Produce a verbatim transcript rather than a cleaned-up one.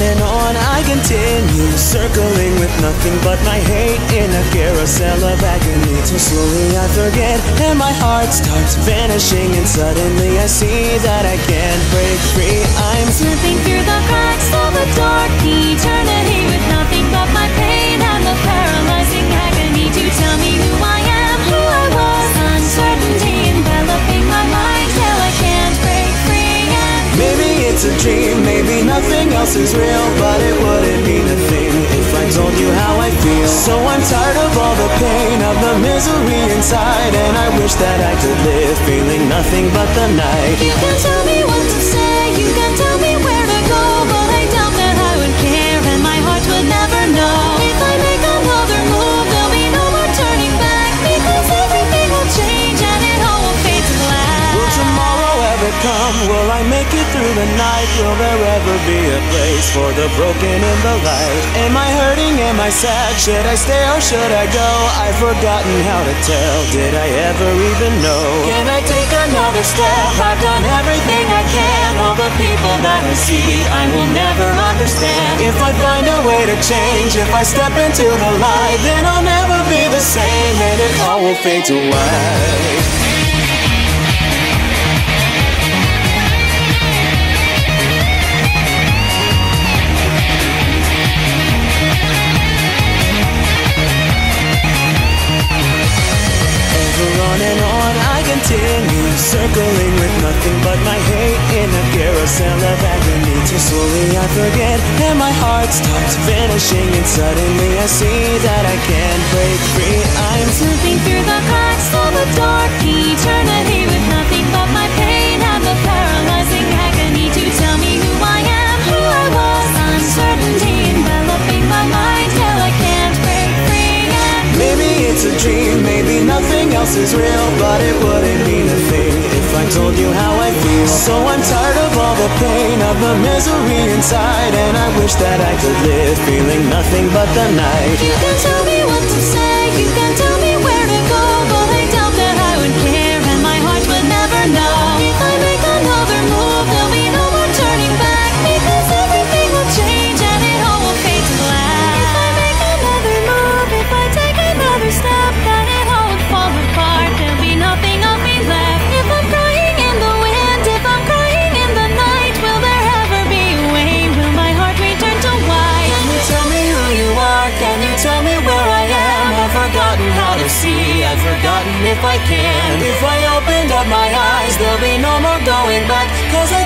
and on I continue, circling with nothing but my hate in a carousel of agony. Till slowly I forget and my heart starts vanishing, and suddenly I see that I can't break free. I'm slipping through the cracks of a dark eternity, with nothing but my pain and the paralyzing agony to tell me who I am, who I was. Uncertainty enveloping my mind till I can't break free. And maybe it's a dream, maybe nothing else is real, but it wouldn't mean a thing if I told you how I feel. So I'm tired of all the pain, of the misery inside, and I wish that I could live feeling nothing but the night. You can tell me what to say, you can tell me where to go, but I doubt that I would care, and my heart would never know. If I make another move, there'll be no more turning back, because everything will change and it all will fade to black. Will tomorrow ever come? Will I make it through the night? Will there ever be a place for the broken in the light? Am I hurting? Am I sad? Should I stay or should I go? I've forgotten how to tell. Did I ever even know? Can I take another step? I've done everything I can. All the people that I see I will never understand. If I find a way to change, if I step into the light, then I'll never be the same, and it all will fade to white. On and on I continue, circling with nothing but my hate in a carousel of agony. Till slowly I forget and my heart starts vanishing, and suddenly I see that I can't break free. I'm slipping through the cracks of a dark eternity, with nothing but my pain and the paralyzing agony to tell me who I am, who I was. Uncertainty enveloping my mind till I can't break free. And maybe it's a dream, maybe nothing else is real, but it wouldn't mean a thing if I told you how I feel. So I'm tired of all the pain, of the misery inside, and I wish that I could live feeling nothing but the night. You can tell me what to say, you can tell me where to go, but I doubt that I would care, and my heart would never know. If I make another move, there'll be no more turning back, because everything will change and it all will fade to black. If I make another move, if I take another step, then it all would fall apart. There'll be nothing of me left. If I'm crying in the wind, if I'm crying in the night, will there ever be a way? Will my heart return to white? Can you tell me who you are? Can you tell me where I am? I've forgotten how to see, I've forgotten if I can. If I opened up my eyes, there'll be no more going back, cause I